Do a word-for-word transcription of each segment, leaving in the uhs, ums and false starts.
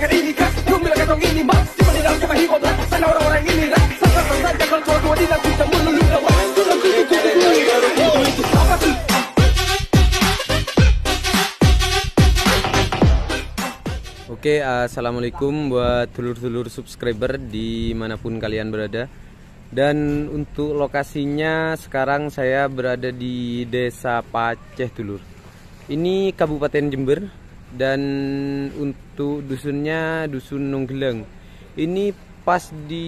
akan ini khas, Gumi akan dong ini mas. Cuma di dalam cuma hip-hop rap, sana orang-orang ini rap. Sangka saja kalau cowok di dalam kita melulu lawan. Tulang kuku kuku kuku itu apa tuh? Oke, assalamualaikum buat dulur-dulur subscriber dimanapun kalian berada. Dan untuk lokasinya sekarang saya berada di Desa Paceh, dulur. Ini Kabupaten Jember. Dan untuk dusunnya dusun Nonggeleng. Ini pas di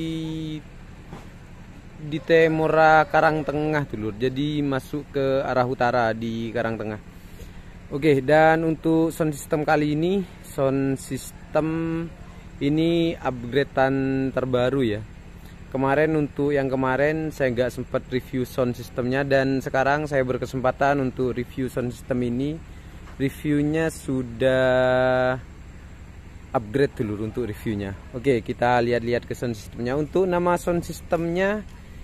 di Temora Karangtengah, dulur. Jadi masuk ke arah utara di Karangtengah. Oke, dan untuk sound system kali ini, sound system ini upgradean terbaru ya. Kemarin untuk yang kemarin saya nggak sempat review sound systemnya, dan sekarang saya berkesempatan untuk review sound system ini. Reviewnya sudah upgrade dulu untuk reviewnya. Oke, kita lihat-lihat ke sound systemnya. Untuk nama sound systemnya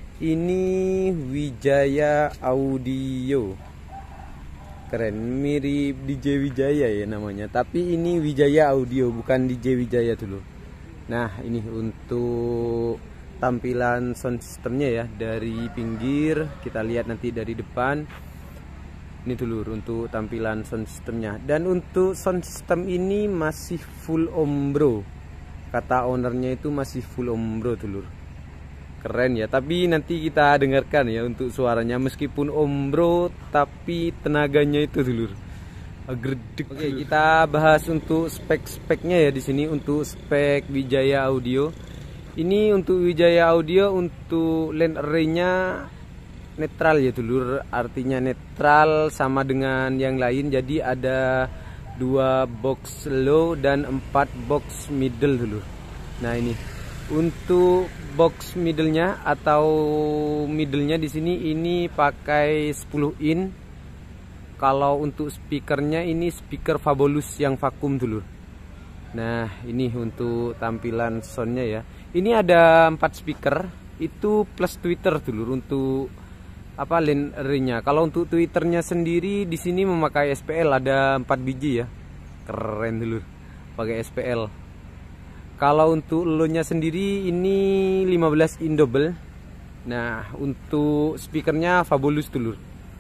ini Wijaya Audio. Keren, mirip D J Wijaya ya namanya, tapi ini Wijaya Audio bukan D J Wijaya dulu. Nah, ini untuk tampilan sound systemnya ya, dari pinggir kita lihat nanti dari depan. Ini dulu untuk tampilan sound systemnya. Dan untuk sound system ini masih full ombro, kata ownernya itu masih full ombro dulu. Keren ya, tapi nanti kita dengarkan ya untuk suaranya, meskipun ombro tapi tenaganya itu dulur agredek. Oke, kita bahas untuk spek-speknya ya di sini. Untuk spek Wijaya Audio ini, untuk Wijaya Audio untuk lane array-nya netral ya dulur, artinya netral sama dengan yang lain. Jadi ada dua box low dan empat box middle dulur. Nah, ini untuk box middle-nya atau middle-nya di sini ini pakai sepuluh in. Kalau untuk speakernya ini speaker Fabulous yang vakum dulu. Nah, ini untuk tampilan soundnya ya. Ini ada empat speaker, itu plus tweeter dulu untuk apa lane array-nya. Kalau untuk tweeternya sendiri di sini memakai S P L, ada empat biji ya. Keren dulu, pakai S P L. Kalau untuk lo-nya sendiri ini lima belas in double. Nah, untuk speakernya Fabulous dulu.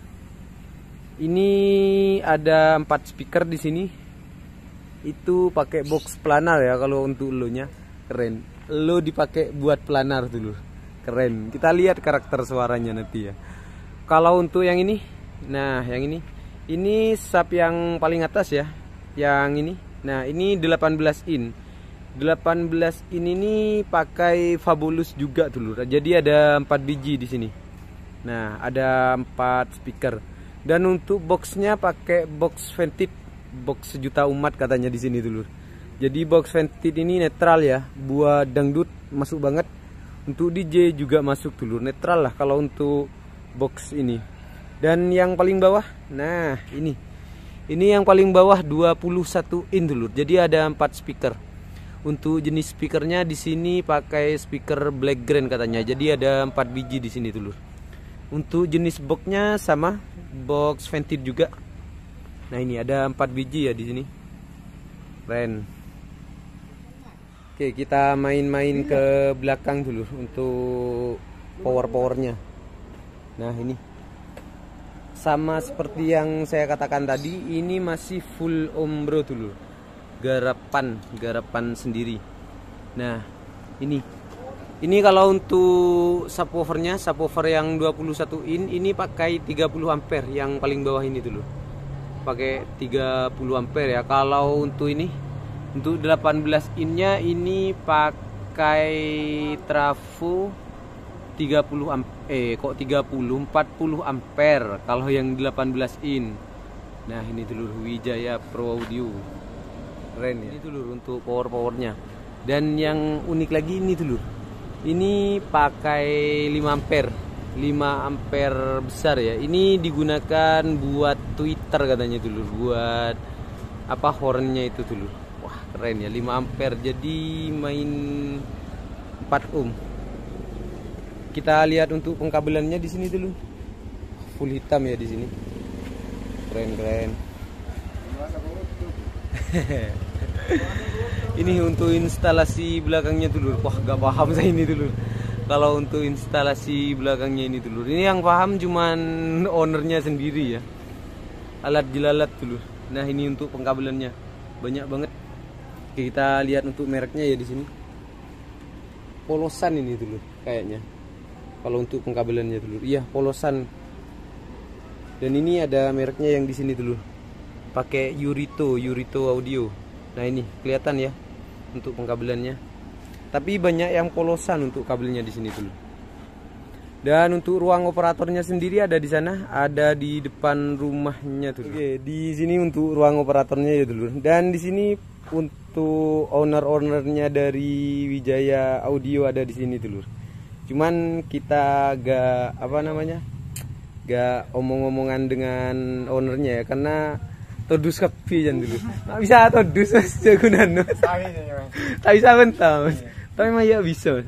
Ini ada empat speaker di sini. Itu pakai box planar ya kalau untuk lo-nya. Keren. Lo dipakai buat planar dulu. Keren. Kita lihat karakter suaranya nanti ya. Kalau untuk yang ini, nah yang ini, ini sub yang paling atas ya. Yang ini. Nah, ini delapan belas in. delapan belas in ini pakai Fabulous juga dulu. Jadi ada empat biji di sini. Nah, ada empat speaker. Dan untuk boxnya pakai box vented, box sejuta umat katanya di sini dulu. Jadi box vented ini netral ya, buat dangdut masuk banget. Untuk D J juga masuk dulu, netral lah kalau untuk box ini. Dan yang paling bawah, nah ini. Ini yang paling bawah dua puluh satu in dulu. Jadi ada empat speaker. Untuk jenis speakernya di sini pakai speaker Black Grand katanya. Jadi ada empat biji di sini dulu. Untuk jenis boxnya sama, box vented juga. Nah, ini ada empat biji ya di sini. Keren. Oke, kita main-main ke belakang dulu untuk power-powernya. Nah, ini sama seperti yang saya katakan tadi, ini masih full ombro dulu. Garapan, garapan sendiri. Nah, ini. Ini kalau untuk subwoofernya, subwoofer yang dua puluh satu in ini pakai tiga puluh ampere yang paling bawah ini dulu. Pakai tiga puluh ampere ya. Kalau untuk ini, untuk delapan belas in-nya ini pakai trafo tiga puluh ampere, eh kok tiga puluh, empat puluh ampere kalau yang delapan belas in. Nah, ini dulu Wijaya Pro Audio. Keren ya. Ini dulu untuk power-powernya. Dan yang unik lagi ini dulu. Ini pakai lima ampere. lima ampere besar ya. Ini digunakan buat Twitter katanya dulu, buat apa hornnya itu dulu. Wah, keren ya, lima ampere. Jadi main empat ohm. Kita lihat untuk pengkabelannya di sini dulu. Full hitam ya di sini. Keren-keren. Ini untuk instalasi belakangnya dulur. Wah, gak paham saya ini dulur. Kalau untuk instalasi belakangnya ini dulur. Ini yang paham cuman ownernya sendiri ya. Alat jelalat dulur. Nah, ini untuk pengkabelannya. Banyak banget. Oke, kita lihat untuk mereknya ya di sini. Polosan ini dulur kayaknya. Kalau untuk pengkabelannya dulur. Iya, Polosan. Dan ini ada mereknya yang di sini dulur. Pakai Yurito, Yurito Audio. Nah, ini kelihatan ya untuk pengkabelannya. Tapi banyak yang Polosan untuk kabelnya di sini dulu. Dan untuk ruang operatornya sendiri ada di sana, ada di depan rumahnya dulu. Oke, di sini untuk ruang operatornya ya dulu. Dan di sini untuk owner-ownernya dari Wijaya Audio ada di sini dulu. Cuman kita gak apa namanya? Gak omong-omongan dengan ownernya ya, karena todus kapi jan dulu. Nggak bisa todus mas jagunan mas. Tak bisa bentar mas. Tapi mah ya bisa.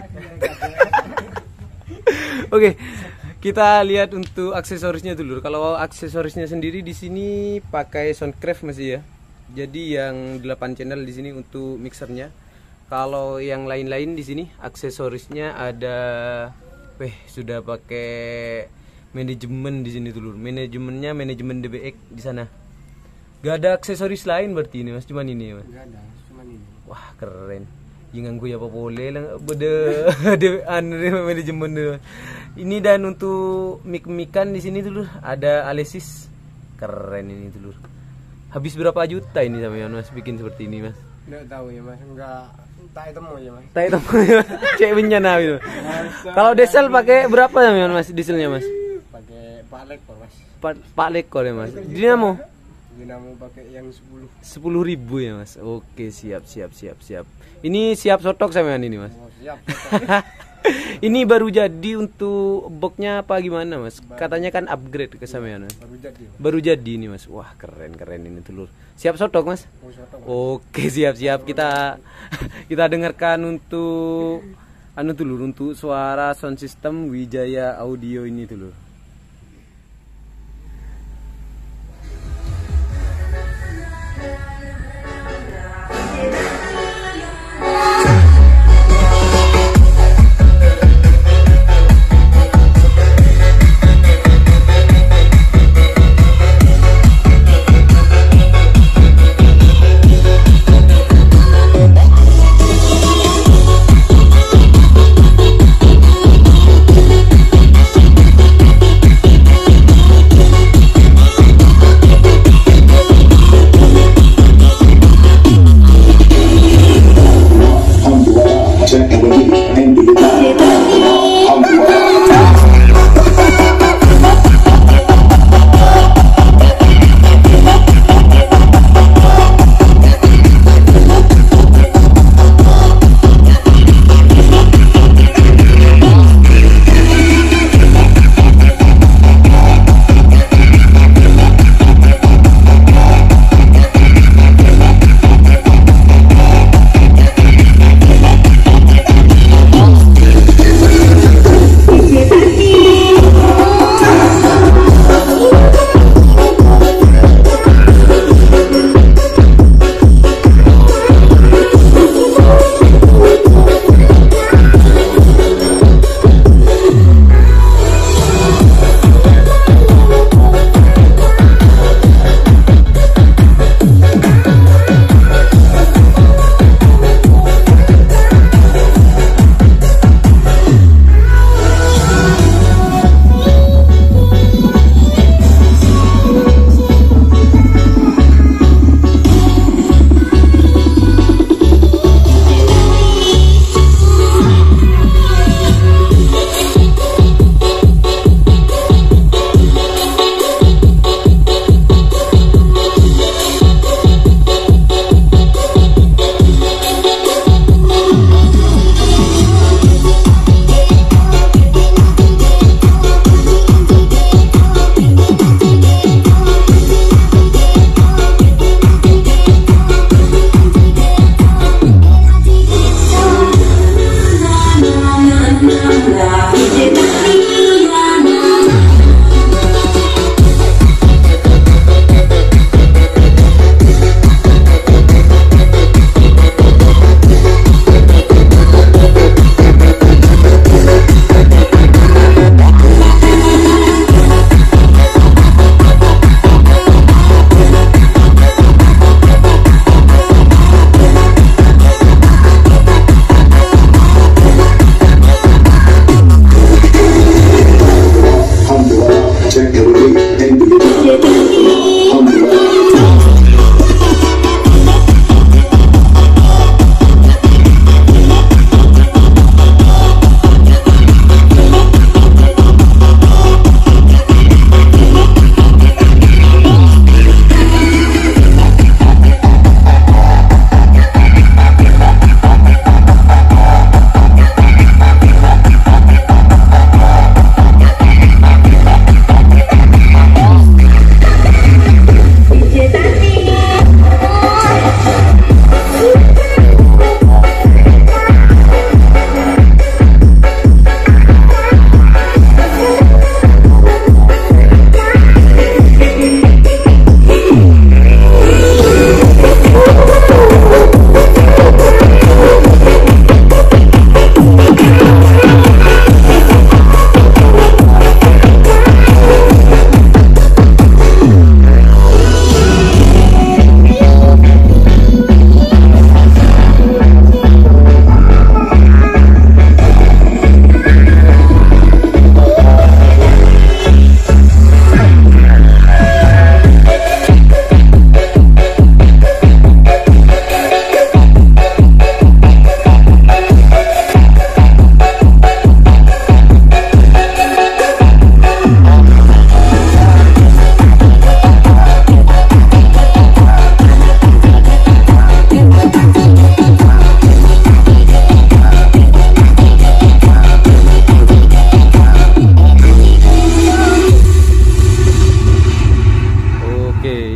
Oke, kita lihat untuk aksesorisnya dulu. Kalau aksesorisnya sendiri di sini pakai Soundcraft masih ya. Jadi yang delapan channel di sini untuk mixernya. Kalau yang lain-lain di sini aksesorisnya ada, weh sudah pakai manajemen di sini dulu. Manajemennya manajemen D B X di sana. Gak ada aksesoris lain berarti ini mas, cuman ini mas. Gak ada, cuman ini. Wah keren. Jangan gue apa boleh lah, beda de manajemen dulu. Ini dan untuk mic-mican di sini dulu ada Alesis, keren ini dulu. Habis berapa juta ini sama mas bikin seperti ini mas? Nggak tahu ya mas, nggak tak temu ya mas. Tak temu ya mas, cek bencana itu. Kalau diesel pakai berapa ya mas dieselnya mas? Pakai Pak Lekor mas. Pak Pak Lekor ya mas. Dinamo? Dinamo pakai yang sepuluh. Sepuluh ribu ya mas. Oke siap siap siap siap. Ini siap sotok sampean ini mas. Oh, siap. Ini baru jadi untuk boxnya apa gimana mas? Katanya kan upgrade ke sampean. Baru jadi. Mas. Baru jadi ini mas. Wah keren keren ini telur. Siap sotok mas? Oh, sotok, mas. Oke siap siap kita kita dengarkan untuk anu telur untuk suara sound system Wijaya Audio ini telur.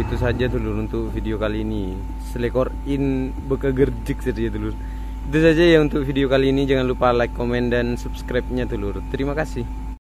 itu saja dulur untuk video kali ini. Selekor in bekegerjik saja dulur. Itu saja ya untuk video kali ini. Jangan lupa like, komen, dan subscribe-nya dulur. Terima kasih.